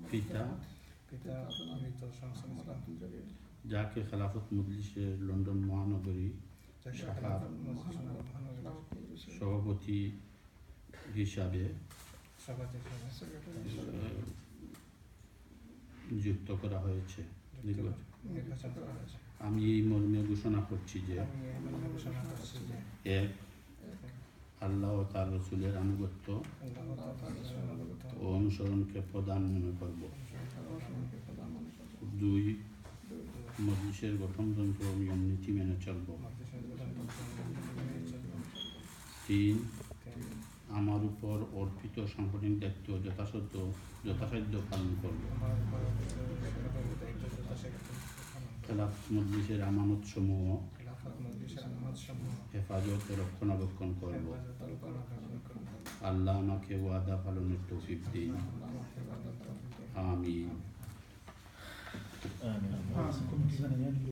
পিতা মৃত শামসুল ইসলাম যাকে খেলাফত মজলিসের লন্ডন মহানগরী শাখার সভাপতি হিসাবে নিযুক্ত করা হয়েছে। আমি এই মর্মে ঘোষণা করছি যে এক, আল্লাহ ও তার রাসূলের আনুগত্য ও অনুসরণকে প্রধান মনে করব। দুই, মজলিসের গঠনতন্ত্র ও নিয়ম নীতি মেনে চলব। তিন, আমার উপর অর্পিত সাংগঠনিক দায়িত্ব যথাসাধ্য পালন করব। খেলাফত মজলিসের আমানত সমূহ হেফাজত ও রক্ষণাবেক্ষণ করব। আল্লাহ আমাকে ওয়াদা পালনের তৌফিক দিন। আমিন।